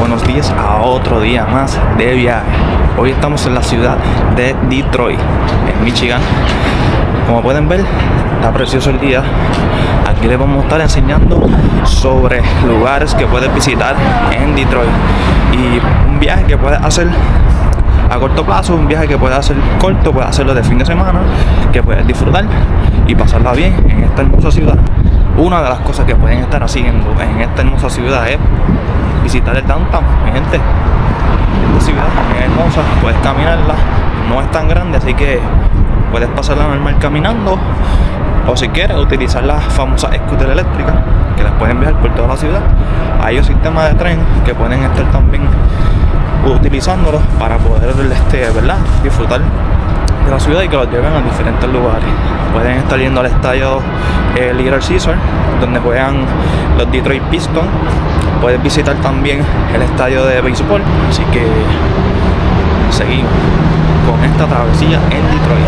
buenos días a otro día más de viaje. Hoy estamos en la ciudad de Detroit, en Michigan. Como pueden ver, está precioso el día. Aquí les vamos a estar enseñando sobre lugares que puedes visitar en Detroit y un viaje que puedes hacer a corto plazo, un viaje que puedes hacer corto, puedes hacerlo de fin de semana, que puedes disfrutar y pasarla bien en esta hermosa ciudad. Una de las cosas que pueden estar haciendo en esta hermosa ciudad es visitar el downtown. Mi gente, esta ciudad es hermosa, puedes caminarla, no es tan grande, así que puedes pasarla normal caminando, o si quieres utilizar las famosas scooters eléctricas que las pueden viajar por toda la ciudad. Hay un sistema de tren que pueden estar también utilizándolos para poder ¿verdad? Disfrutar de la ciudad y que los lleven a diferentes lugares. Pueden estar yendo al estadio Little Caesars, donde juegan los Detroit Pistons. Puedes visitar también el estadio de béisbol. Así que seguimos con esta travesía en Detroit.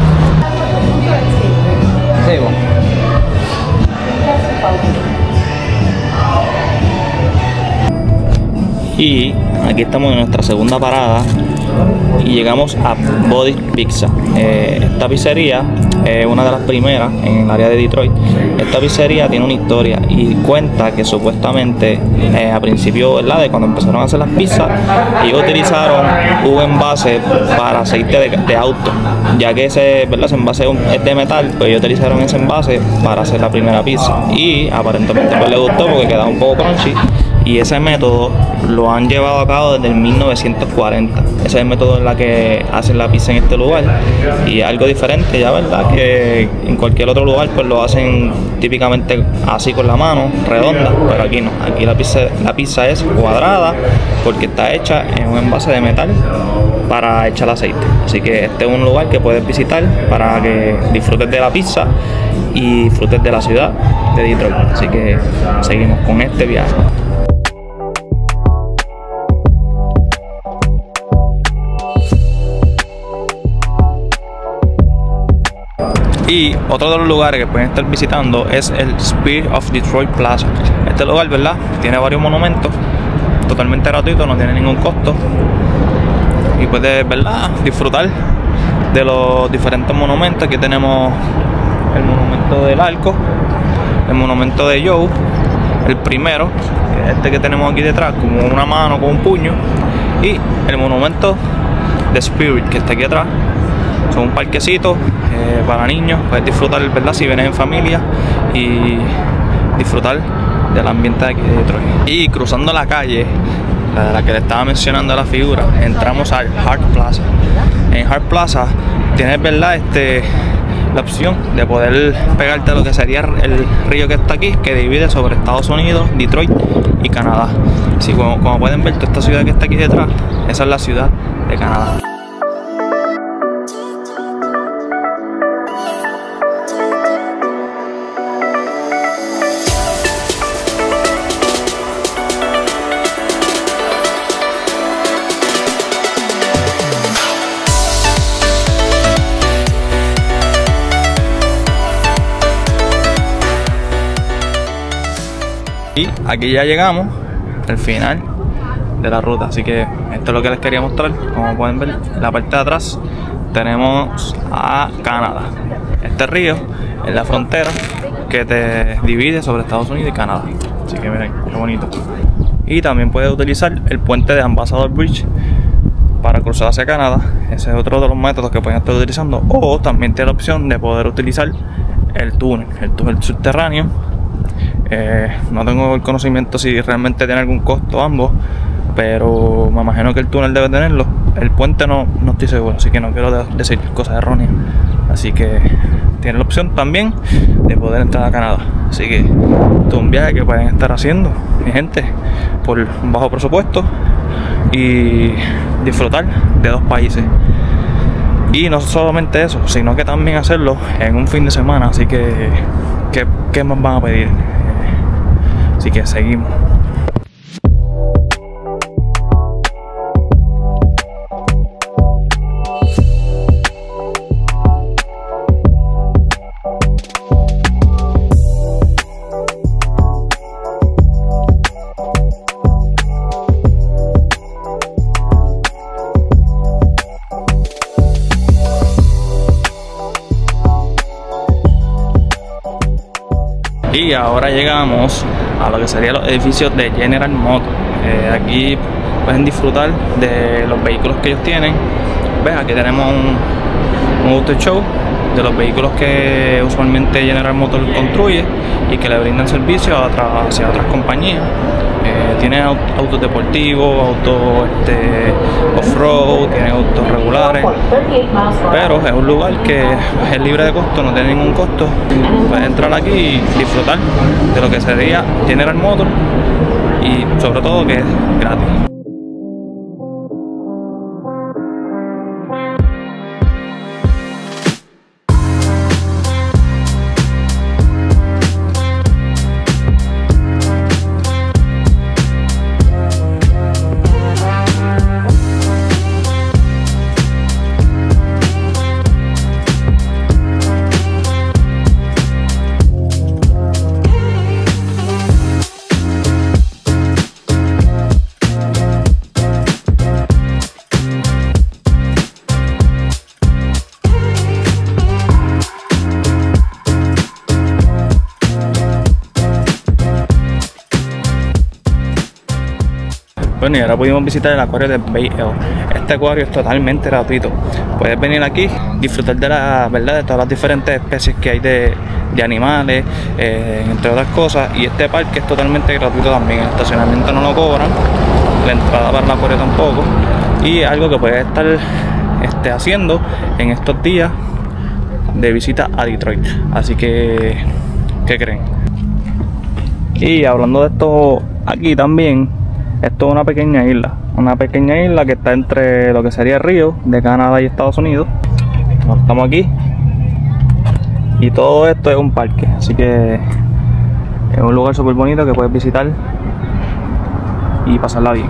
Y aquí estamos en nuestra segunda parada y llegamos a Bodi's Pizza. Esta pizzería es una de las primeras en el área de Detroit. Esta pizzería tiene una historia y cuenta que supuestamente a principio, ¿verdad?, de cuando empezaron a hacer las pizzas, ellos utilizaron un envase para aceite de auto, ya que ese envase es de metal, pues ellos utilizaron ese envase para hacer la primera pizza y aparentemente pues les gustó porque quedaba un poco crunchy. Y ese método lo han llevado a cabo desde el 1940. Ese es el método en la que hacen la pizza en este lugar. Y algo diferente, ya verdad, que en cualquier otro lugar pues lo hacen típicamente así con la mano, redonda. Pero aquí no, aquí la pizza es cuadrada porque está hecha en un envase de metal para echar aceite. Así que este es un lugar que puedes visitar para que disfrutes de la pizza y disfrutes de la ciudad de Detroit. Así que seguimos con este viaje. Y otro de los lugares que pueden estar visitando es el Spirit of Detroit Plaza. Este lugar, ¿verdad?, tiene varios monumentos, totalmente gratuito, no tiene ningún costo. Y puedes, ¿verdad?, disfrutar de los diferentes monumentos. Aquí tenemos el monumento del arco, el monumento de Joe, el primero, este que tenemos aquí detrás, como una mano con un puño, y el monumento de Spirit, que está aquí atrás. Son un parquecito para niños, puedes disfrutar, ¿verdad?, si vienes en familia y disfrutar del ambiente de aquí de Detroit. Y cruzando la calle, la que le estaba mencionando la figura, entramos al Hart Plaza. En Hart Plaza tienes, ¿verdad?, la opción de poder pegarte a lo que sería el río que está aquí, que divide sobre Estados Unidos, Detroit y Canadá. Así como pueden ver, toda esta ciudad que está aquí detrás, esa es la ciudad de Canadá. Y aquí ya llegamos al final de la ruta, así que esto es lo que les quería mostrar. Como pueden ver, en la parte de atrás tenemos a Canadá. Este río es la frontera que te divide sobre Estados Unidos y Canadá. Así que miren, qué bonito. Y también puedes utilizar el puente de Ambassador Bridge para cruzar hacia Canadá. Ese es otro de los métodos que pueden estar utilizando. O también tiene la opción de poder utilizar el túnel subterráneo. No tengo el conocimiento si realmente tiene algún costo ambos, pero me imagino que el túnel debe tenerlo. El puente no estoy seguro, así que no quiero decir cosas erróneas. Así que tiene la opción también de poder entrar a Canadá. Así que esto es un viaje que pueden estar haciendo, mi gente, por un bajo presupuesto y disfrutar de dos países. Y no solamente eso, sino que también hacerlo en un fin de semana. Así que ¿qué más van a pedir? Así que seguimos. Y ahora llegamos a lo que serían los edificios de General Motors. Aquí pueden disfrutar de los vehículos que ellos tienen. ¿Ves? Aquí tenemos un auto show de los vehículos que usualmente General Motors construye y que le brindan servicio hacia otras compañías. Tiene autos deportivos, autos off-road, tiene autos regulares, pero es un lugar que es libre de costo, no tiene ningún costo. Puedes entrar aquí y disfrutar de lo que sería General Motors y sobre todo que es gratis. Bueno, y ahora pudimos visitar el acuario de Bay Hill. Este acuario es totalmente gratuito. Puedes venir aquí, disfrutar de de todas las diferentes especies que hay de animales, entre otras cosas. Y este parque es totalmente gratuito también. El estacionamiento no lo cobran, la entrada para el acuario tampoco. Y algo que puedes estar haciendo en estos días de visita a Detroit. Así que, ¿qué creen? Y hablando de esto, aquí también. Esto es una pequeña isla que está entre lo que sería el río de Canadá y Estados Unidos. Estamos aquí y todo esto es un parque, así que es un lugar súper bonito que puedes visitar y pasarla bien.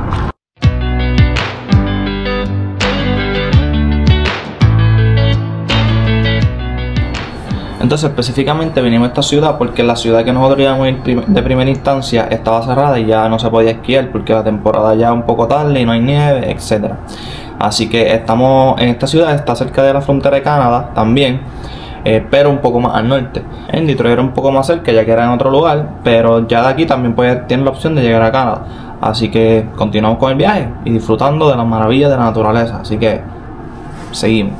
Entonces específicamente vinimos a esta ciudad porque la ciudad que nosotros íbamos a ir de primera instancia estaba cerrada y ya no se podía esquiar porque la temporada ya es un poco tarde y no hay nieve, etc. Así que estamos en esta ciudad, está cerca de la frontera de Canadá también, pero un poco más al norte. En Detroit era un poco más cerca ya que era en otro lugar, pero ya de aquí también tienes la opción de llegar a Canadá. Así que continuamos con el viaje y disfrutando de las maravillas de la naturaleza, así que seguimos.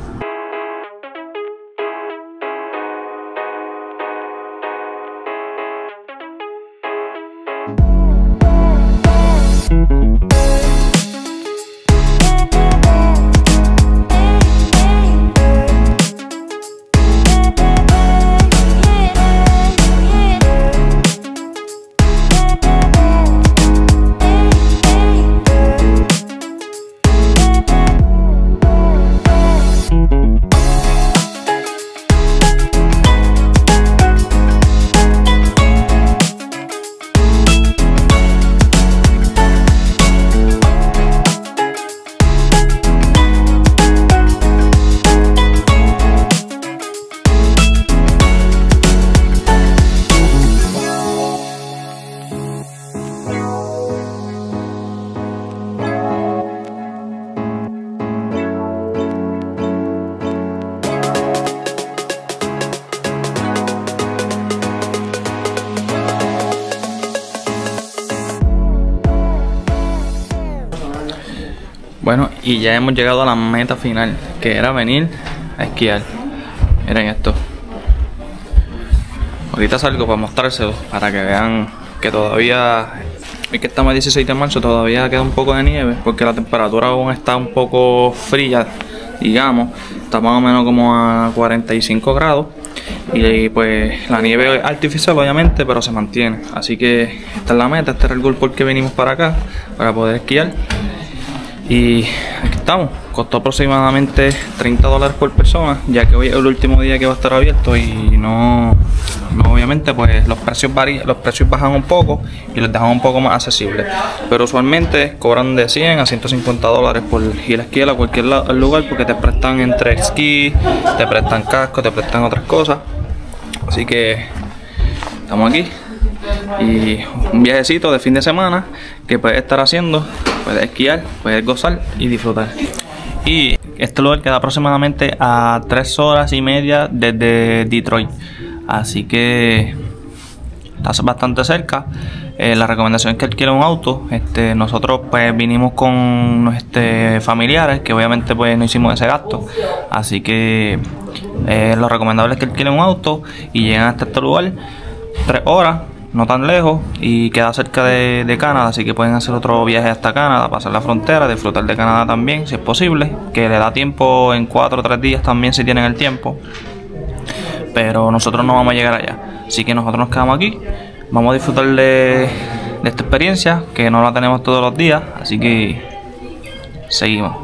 Bueno, y ya hemos llegado a la meta final, que era venir a esquiar. Miren esto. Ahorita salgo para mostrárselo, para que vean que todavía, es que estamos el 16 de marzo, todavía queda un poco de nieve, porque la temperatura aún está un poco fría, digamos. Está más o menos como a 45 grados. Y pues la nieve es artificial obviamente, pero se mantiene. Así que esta es la meta, este era el goal por que venimos para acá, para poder esquiar. Y aquí estamos, costó aproximadamente $30 por persona, ya que hoy es el último día que va a estar abierto y no obviamente pues los precios bajan un poco y los dejan un poco más accesibles, pero usualmente cobran de $100 a $150 por ir a esquiar a cualquier lugar, porque te prestan entre esquí, te prestan casco, te prestan otras cosas. Así que estamos aquí y un viajecito de fin de semana que puedes estar haciendo. Puedes esquiar, puedes gozar y disfrutar. Y este lugar queda aproximadamente a 3 horas y media desde Detroit. Así que está bastante cerca. La recomendación es que alquilen un auto. Nosotros pues vinimos con familiares, que obviamente pues no hicimos ese gasto, así que lo recomendable es que alquilen un auto y lleguen hasta este lugar. 3 horas, no tan lejos, y queda cerca de Canadá, así que pueden hacer otro viaje hasta Canadá, pasar la frontera, disfrutar de Canadá también, si es posible, que le da tiempo en 4 o 3 días también si tienen el tiempo, pero nosotros no vamos a llegar allá, así que nosotros nos quedamos aquí, vamos a disfrutar de esta experiencia, que no la tenemos todos los días, así que seguimos.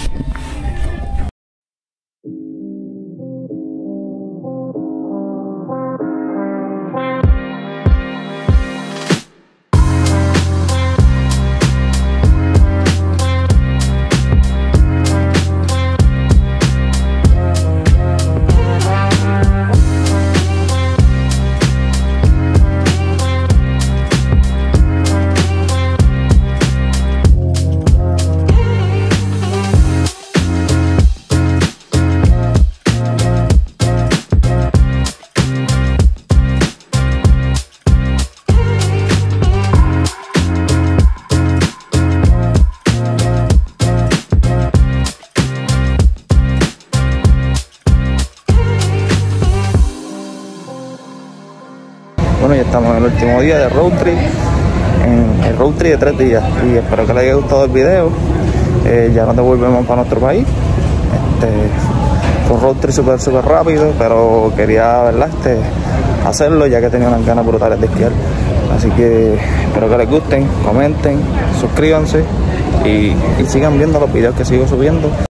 Bueno, ya estamos en el último día de road trip, en el road trip de 3 días, y espero que les haya gustado el video. Ya nos devolvemos para nuestro país. Fue un road trip súper rápido, pero quería, ¿verdad?, hacerlo, ya que tenía unas ganas brutales de esquiar. Así que espero que les gusten, comenten, suscríbanse y sigan viendo los videos que sigo subiendo.